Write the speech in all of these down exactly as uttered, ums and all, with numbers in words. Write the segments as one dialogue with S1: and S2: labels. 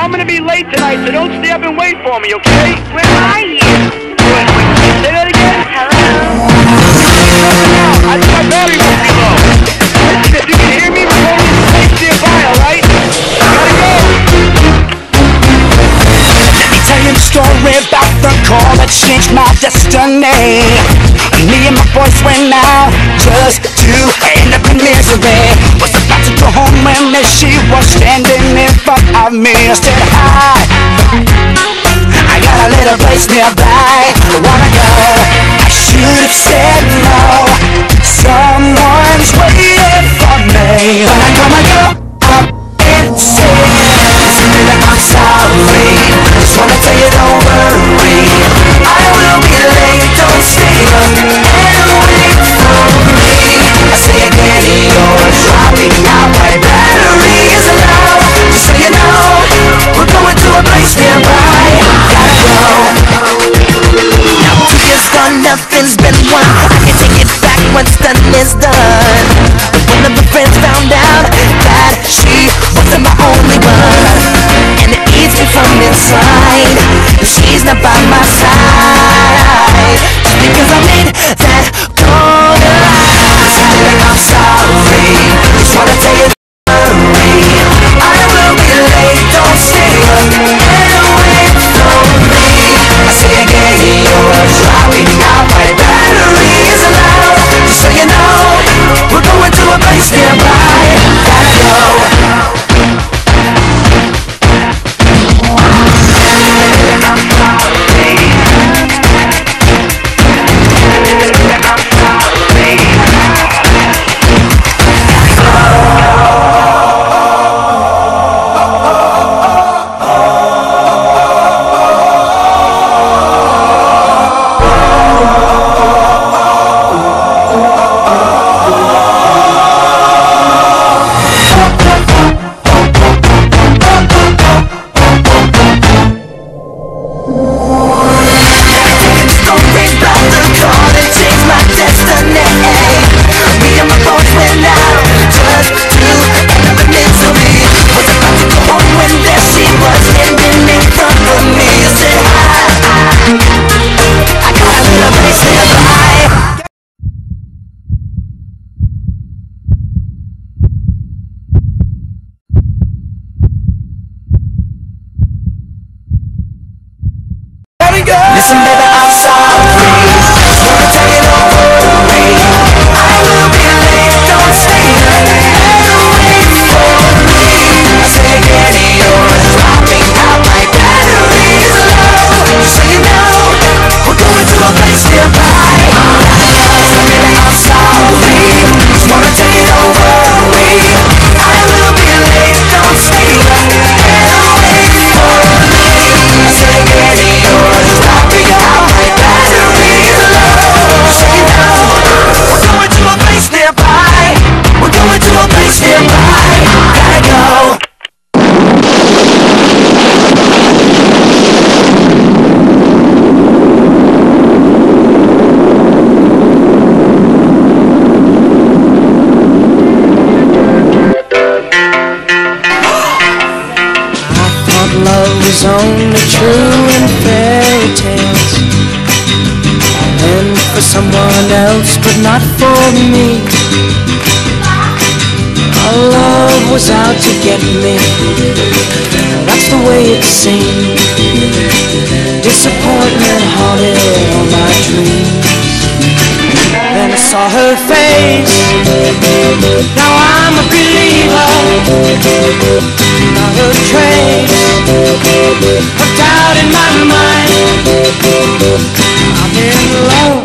S1: I'm gonna be late tonight, so don't stay up and wait for me, okay?
S2: Where are you?
S1: Wait, wait, say that again?
S2: Hello?
S1: I think my battery must be low. Listen, if you can hear me, we're going to stay nearby, alright? Gotta go!
S3: Let me tell you the story about the call that changed my destiny. Me and my boys went out just to end up in misery. Was about to go home when there she was standing in front of me. I said, hi, I got a little place nearby. I wanna go. I should have said no. Someone's waiting for me. But I'm gonna go up and say, listen, baby, I'm sorry. Just wanna tell you, don't worry. I will be late, don't stay up and wait for me. I say again, you're dropping out. My battery is low. Just so you know, we're going to a place nearby. Gotta go. Now two years gone, nothing's been won. I can take it back, what's done is done. But one of her friends found out that she wasn't my only one, and it eats me from inside. She's not by my side, just because I made that call. I'm sorry, just wanna tell you, hurry. I will be late, don't stay up and wait for me. I say again, you're dropping out. My battery is low. Just so you know, we're going to a place nearby. Gotta go. Listen, baby, I'm sorry. Just wanna tell you, don't worry. I will be late, don't stay up and wait for me. I say again, you're dropping out. My battery is low. Just so you know, we're going to a place nearby. Listen, baby, I'm sorry. Just wanna tell you, don't worry. I will be late, don't stay up and wait for me. I say again, you're dropping out. My battery is low. So you know, we're going to a place nearby. We're going to a place nearby. Gotta go. I thought love was only true in fairy tales, and for someone else, but not for me. Our love was out to get me. That's the way it seemed. Disappointment haunted all my dreams. Then I saw her face. Now I'm a believer. Not a trace of doubt in my mind. I'm in love.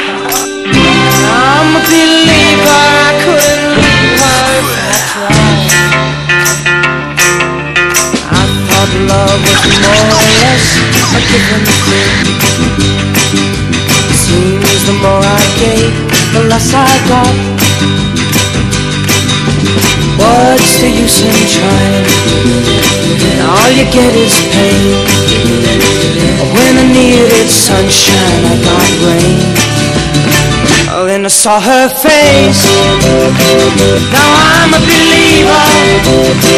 S3: I'm a believer. I couldn't leave her if I tried. I thought love was more or less a given thing. It seems the more I gave, the less I got. What's the use in trying? All you get is pain. When I needed sunshine, I got rain. Oh, then I saw her face. Now I'm a believer.